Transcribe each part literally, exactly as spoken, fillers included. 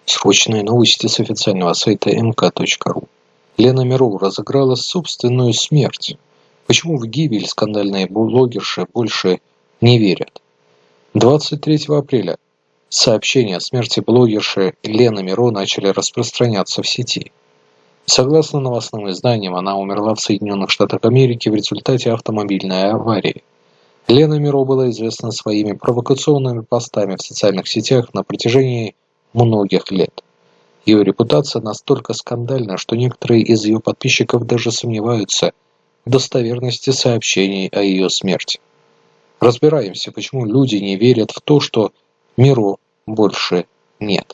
Срочные новости с официального сайта эм ка точка ру. Лена Миро разыграла собственную смерть. Почему в гибель скандальные блогерши больше не верят? двадцать третьего апреля сообщения о смерти блогерши Лены Миро начали распространяться в сети. Согласно новостным изданиям, она умерла в Соединенных Штатах Америки в результате автомобильной аварии. Лена Миро была известна своими провокационными постами в социальных сетях на протяжении многих лет. Ее репутация настолько скандальна, что некоторые из ее подписчиков даже сомневаются в достоверности сообщений о ее смерти. Разбираемся, почему люди не верят в то, что Миро больше нет.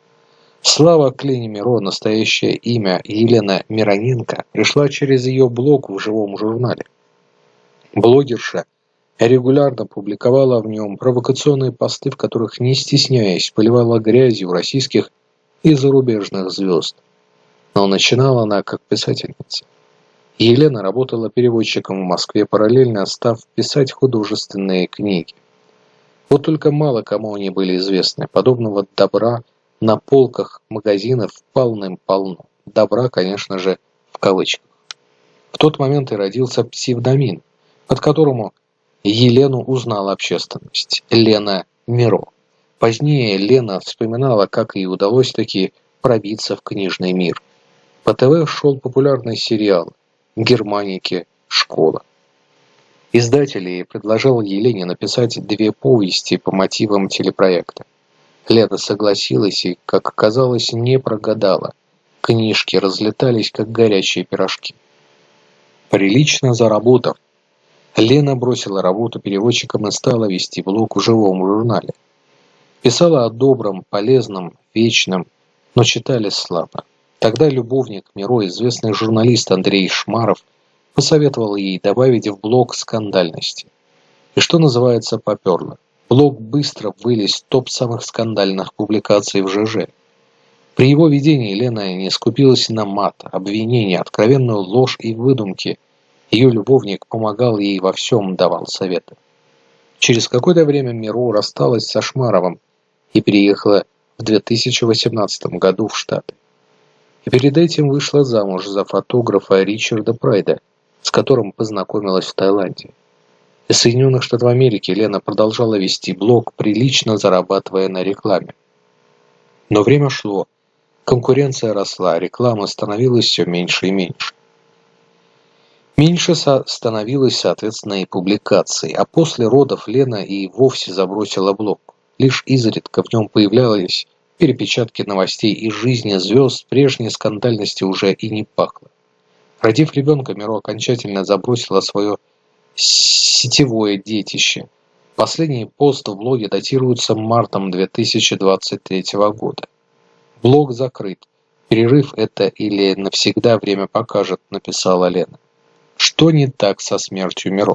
Слава к Лене Миро, настоящее имя Елена Мироненко, пришла через ее блог в живом журнале. Блогерша регулярно публиковала в нем провокационные посты, в которых, не стесняясь, поливала грязью российских и зарубежных звезд. Но начинала она как писательница. Елена работала переводчиком в Москве, параллельно став писать художественные книги. Вот только мало кому они были известны. Подобного добра на полках магазинов полным-полно. Добра, конечно же, в кавычках. В тот момент и родился псевдоним, под которому Елену узнала общественность – Лена Миро. Позднее Лена вспоминала, как ей удалось таки пробиться в книжный мир. По ТВ шел популярный сериал «Германики. Школа». Издатель ей предложил Елене написать две повести по мотивам телепроекта. Лена согласилась и, как оказалось, не прогадала. Книжки разлетались, как горячие пирожки. Прилично заработав, Лена бросила работу переводчиком и стала вести блог в живом журнале. Писала о добром, полезном, вечном, но читали слабо. Тогда любовник Миро, известный журналист Андрей Шмаров, посоветовал ей добавить в блог скандальности. И что называется, поперло. Блог быстро вылез в топ самых скандальных публикаций в ЖЖ. При его ведении Лена не скупилась на мат, обвинения, откровенную ложь и выдумки. Ее любовник помогал ей во всем, давал советы. Через какое-то время Миро рассталась со Шмаровым и переехала в две тысячи восемнадцатом году в Штаты. И перед этим вышла замуж за фотографа Ричарда Прайда, с которым познакомилась в Таиланде. Из Соединенных Штатов Америки Лена продолжала вести блог, прилично зарабатывая на рекламе. Но время шло, конкуренция росла, реклама становилась все меньше и меньше. Меньше становилось, соответственно, и публикаций, а после родов Лена и вовсе забросила блог. Лишь изредка в нем появлялись перепечатки новостей из жизни звезд, прежней скандальности уже и не пахло. Родив ребенка, Миро окончательно забросила свое сетевое детище. Последний пост в блоге датируется мартом две тысячи двадцать третьего года. Блог закрыт. Перерыв это или навсегда время покажет, написала Лена. Что не так со смертью Миро?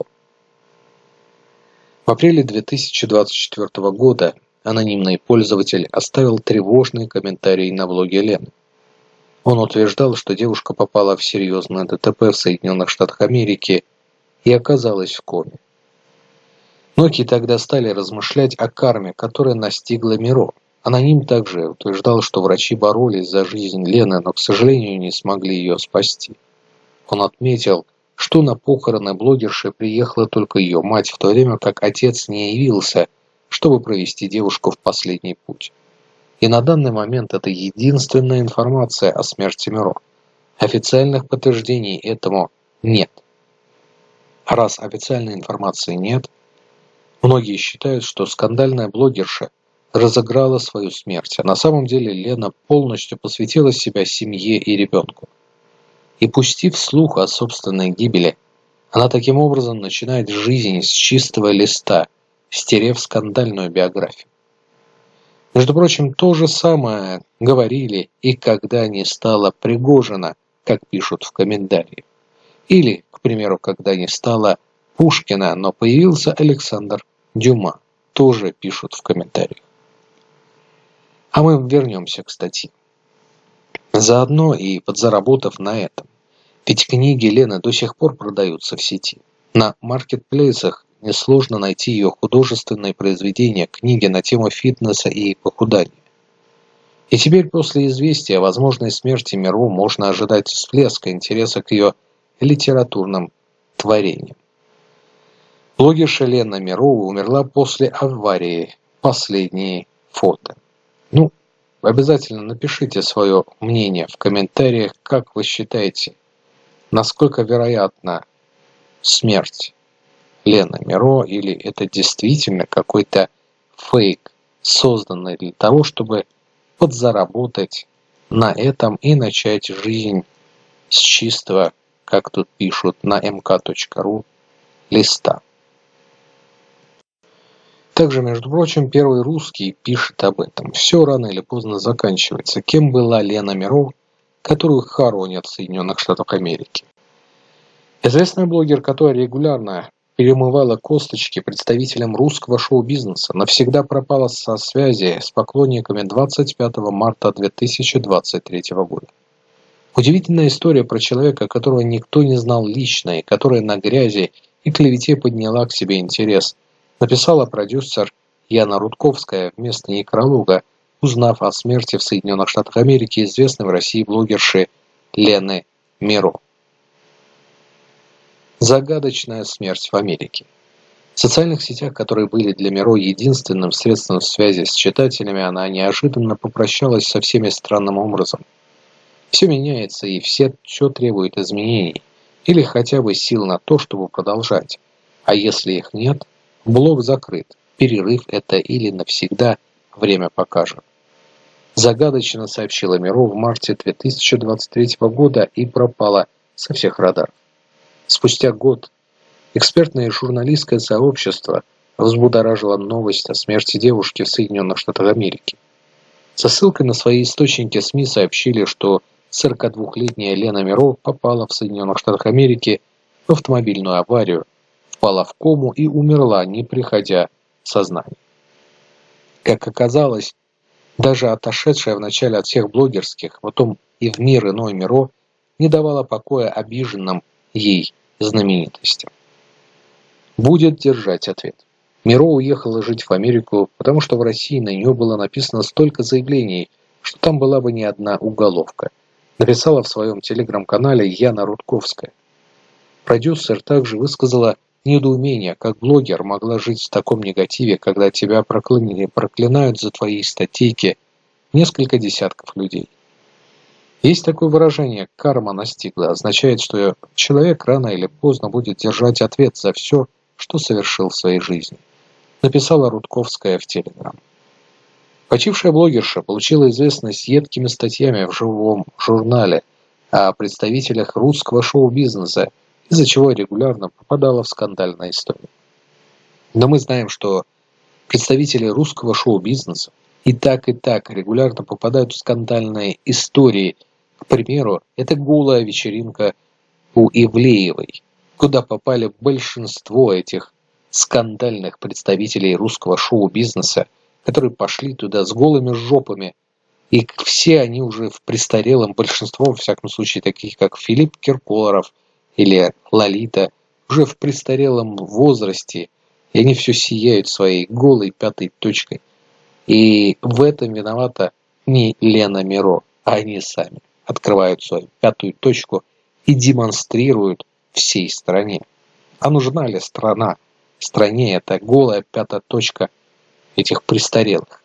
В апреле две тысячи двадцать четвёртого года анонимный пользователь оставил тревожный комментарий на блоге Лены. Он утверждал, что девушка попала в серьезное ДТП в Соединенных Штатах Америки и оказалась в коме. Многие тогда стали размышлять о карме, которая настигла Миро. Аноним также утверждал, что врачи боролись за жизнь Лены, но, к сожалению, не смогли ее спасти. Он отметил, что на похороны блогерши приехала только ее мать, в то время как отец не явился, чтобы провести девушку в последний путь. И на данный момент это единственная информация о смерти Миро. Официальных подтверждений этому нет. А раз официальной информации нет, многие считают, что скандальная блогерша разыграла свою смерть, а на самом деле Лена полностью посвятила себя семье и ребенку. И пустив слух о собственной гибели, она таким образом начинает жизнь с чистого листа, стерев скандальную биографию. Между прочим, то же самое говорили и когда не стало Пригожина, как пишут в комментариях. Или, к примеру, когда не стало Пушкина, но появился Александр Дюма, тоже пишут в комментариях. А мы вернемся к статье. Заодно и подзаработав на этом. Ведь книги Лены до сих пор продаются в сети. На маркетплейсах несложно найти ее художественные произведения, книги на тему фитнеса и похудания. И теперь после известия о возможной смерти Миро можно ожидать всплеска интереса к ее литературным творениям. Блогерша Лена Миро умерла после аварии. Последние фото. Ну, обязательно напишите свое мнение в комментариях, как вы считаете, насколько вероятна смерть Лены Миро, или это действительно какой-то фейк, созданный для того, чтобы подзаработать на этом и начать жизнь с чистого, как тут пишут на эм ка точка ру, листа. Также, между прочим, Первый Русский пишет об этом. Все рано или поздно заканчивается. Кем была Лена Миро, которую хоронят в Соединенных Штатах Америки? Известный блогер, которая регулярно перемывала косточки представителям русского шоу-бизнеса, навсегда пропала со связи с поклонниками двадцать пятого марта две тысячи двадцать третьего года. Удивительная история про человека, которого никто не знал лично, и которая на грязи и клевете подняла к себе интерес, написала продюсер Яна Рудковская вместо некролога, узнав о смерти в Соединенных Штатах Америки известной в России блогерши Лены Миро. Загадочная смерть в Америке. В социальных сетях, которые были для Миро единственным средством связи с читателями, она неожиданно попрощалась со всеми странным образом. Все меняется, и все, все требует изменений, или хотя бы сил на то, чтобы продолжать. А если их нет, блог закрыт. Перерыв это или навсегда, время покажет. Загадочно сообщила Миро в марте две тысячи двадцать третьего года и пропала со всех радаров. Спустя год экспертное и журналистское сообщество взбудоражило новость о смерти девушки в Соединенных Штатах Америки. Со ссылкой на свои источники СМИ сообщили, что сорокадвухлетняя Лена Миро попала в Соединенных Штатах Америки в автомобильную аварию, впала в кому и умерла, не приходя в сознание. Как оказалось, даже отошедшая вначале от всех блогерских, потом и в мир иной Миро, не давала покоя обиженным ей знаменитостям. Будет держать ответ. Миро уехала жить в Америку, потому что в России на нее было написано столько заявлений, что там была бы не одна уголовка. Написала в своем телеграм-канале Яна Рудковская. Продюсер также высказала недоумение, как блогер могла жить в таком негативе, когда тебя проклинали, проклинают за твои статейки несколько десятков людей. Есть такое выражение «карма настигла», означает, что человек рано или поздно будет держать ответ за все, что совершил в своей жизни. Написала Рудковская в Телеграм. Почившая блогерша получила известность едкими статьями в живом журнале о представителях русского шоу-бизнеса, из-за чего регулярно попадала в скандальные истории. Но мы знаем, что представители русского шоу-бизнеса и так, и так регулярно попадают в скандальные истории. К примеру, это голая вечеринка у Ивлеевой, куда попали большинство этих скандальных представителей русского шоу-бизнеса, которые пошли туда с голыми жопами, и все они уже в престарелом, большинство, во всяком случае, таких как Филипп Киркоров или Лолита, уже в престарелом возрасте, и они все сияют своей голой пятой точкой. И в этом виновата не Лена Миро, а они сами открывают свою пятую точку и демонстрируют всей стране. А нужна ли страна? Стране эта голая пятая точка этих престарелых.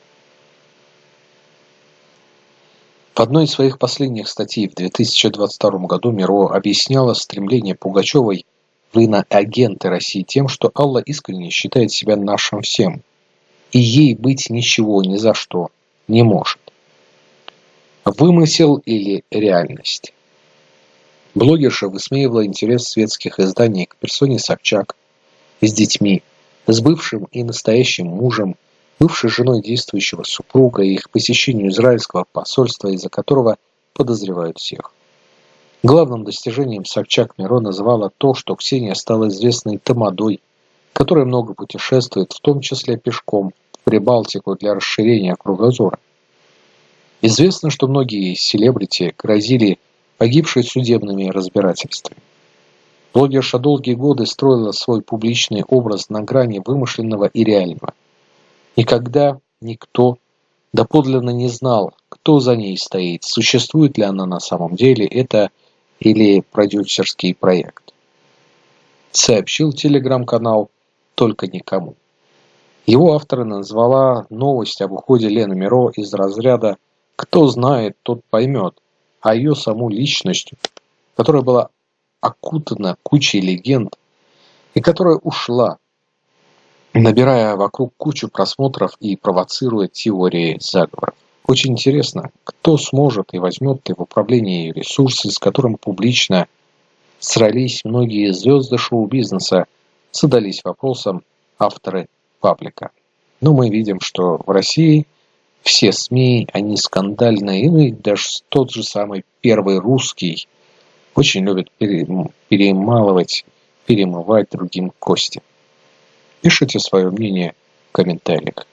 В одной из своих последних статей в две тысячи двадцать втором году Миро объясняла стремление Пугачевой в иноагенты России тем, что Алла искренне считает себя нашим всем, и ей быть ничего ни за что не может. Вымысел или реальность? Блогерша высмеивала интерес светских изданий к персоне Собчак с детьми, с бывшим и настоящим мужем, бывшей женой действующего супруга и их посещению израильского посольства, из-за которого подозревают всех. Главным достижением Собчак Миро называла то, что Ксения стала известной тамадой, которая много путешествует, в том числе пешком, в Прибалтику для расширения кругозора. Известно, что многие селебрити грозили погибшей судебными разбирательствами. Блогерша долгие годы строила свой публичный образ на грани вымышленного и реального. Никогда никто доподлинно не знал, кто за ней стоит, существует ли она на самом деле, это или продюсерский проект. Сообщил телеграм-канал только никому. Его автора назвала новость об уходе Лены Миро из разряда «кто знает, тот поймет», а ее саму личностью, которая была окутана кучей легенд и которая ушла, набирая вокруг кучу просмотров и провоцируя теории заговоров. Очень интересно, кто сможет и возьмет в управление ее ресурсы, с которым публично срались многие звезды шоу-бизнеса, задались вопросом авторы паблика. Но мы видим, что в России все СМИ, они скандальные, и даже тот же самый Первый Русский очень любит перемалывать, перемывать другим кости. Пишите свое мнение в комментариях.